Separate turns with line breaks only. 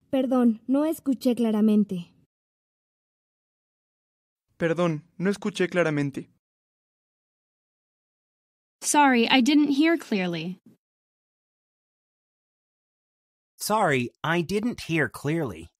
Perdón, no escuché claramente.
Perdón, no escuché claramente.
Sorry, I didn't hear clearly.
Sorry, I didn't hear clearly.